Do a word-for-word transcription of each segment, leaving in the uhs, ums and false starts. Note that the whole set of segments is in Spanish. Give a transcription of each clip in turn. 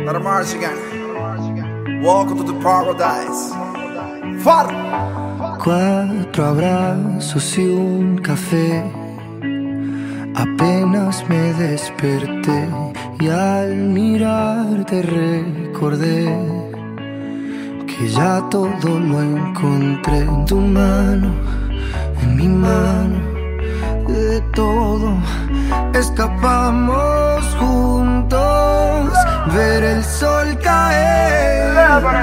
Let them march again. Welcome to the paradise. Far. Cuatro abrazos y un café. Apenas me desperté y al mirarte recordé que ya todo lo encontré en tu mano, en mi mano. De todo escapamos juntos, ver el sol caer.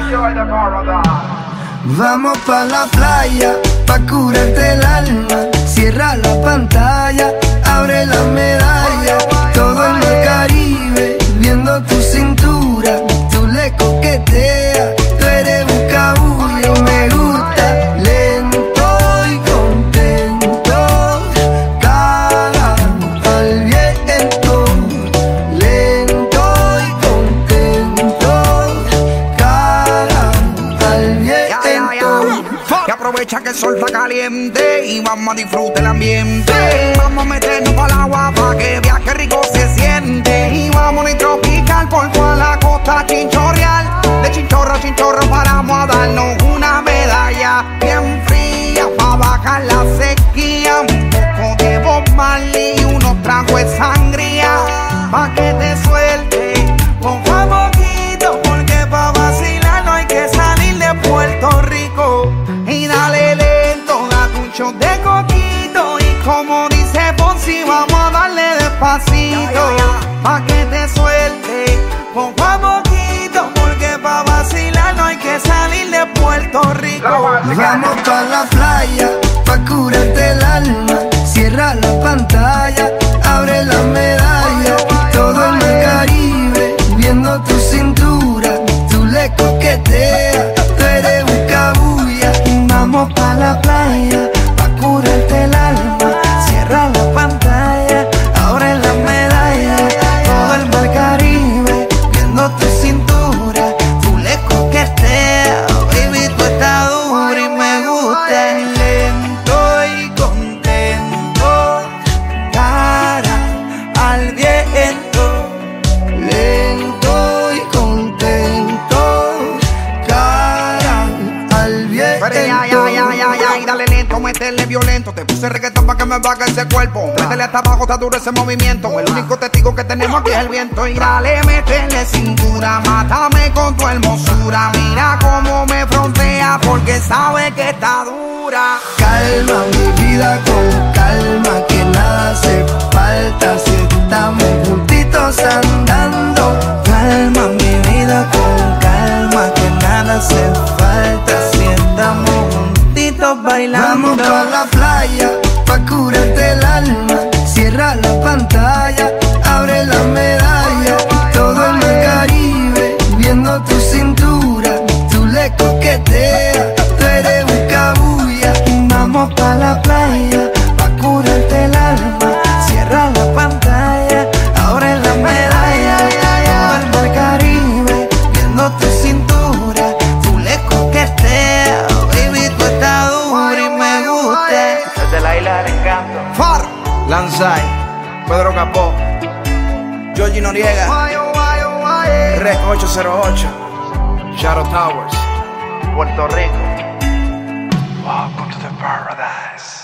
Vamos pa' la playa, pa' curarte el alma. Cierra la pantalla, abre la medalla. Todo en el Caribe, viendo tu cintura. Tú le coqueteas, tú eres un cabullo. Me gusta lento y contento, cara al viento. Lento y contento, cara al viento. Y aprovecha que el sol está caliente y vamos a disfrutar el ambiente. Vamos a meternos para el agua para que veas que rico se siente. Y vamos a tropical por toda la costa chinchorreal. De chinchorro a chinchorro paramos a darnos una medalla bien fría para bajar la sequía. Un poco de Bob Marley y unos tragos de sangría pa' que te suelte poco a poquito, porque pa' vacilar no hay que salir de Puerto Rico. Y dale lento, date un shot de coquito. Y como dice Ponzi, vamos a darle despacito pa' que te suelte poco a poquito, porque pa' vacilar no hay que salir de Puerto Rico. Vamos pa' la playa, pa' curarte el alma. Cierra la pantalla, abre la medalla. Todo en el Caribe, viendo tu cintura. Tú le coqueteas, tú eres un cabulla. Vamos pa' la playa, pa' curarte el alma. Cierra la pantalla, abre la medalla. Todo el mar Caribe, viendo tu cintura. Tú le coqueteas, baby, tú estás dura y me gusta. Lento y contento, cara al viento. Lento y contento, cara al viento. Pero ya, ya, ya, ya, ya, y dale lento, meterle violento. Te puse reggaetón pa' que me baje ese cuerpo. Métele hasta abajo, está duro ese movimiento. El único testigo que tenemos aquí es el viento. Y dale, métele cintura, mátame con tu hermosura. Mira cómo me frontea, porque sabe que está dura. Calma mi vida con calma, que nada hace falta si estamos juntitos andando. Calma mi vida con calma, que nada hace falta si estamos juntitos bailando. Vamos pa' la playa, pa' curarte el alma. Cierra la pantalla, abre la medalla. Todo en el Caribe, viendo tu cintura. Tú le coqueteas, tú eres un cabulla. Vamos pa' la playa, pa' curarte el alma. Cierra la pantalla, abre la medalla. Todo el mar Caribe, viendo tu cintura. Tú le coqueteas, baby, tú estás dura y me gusta. Desde la isla del encanto, Far, Lanzai, Pedro Capó, Georgie Noriega, Rec ocho cero ocho, Shadow Towers, Puerto Rico. Welcome to the paradise.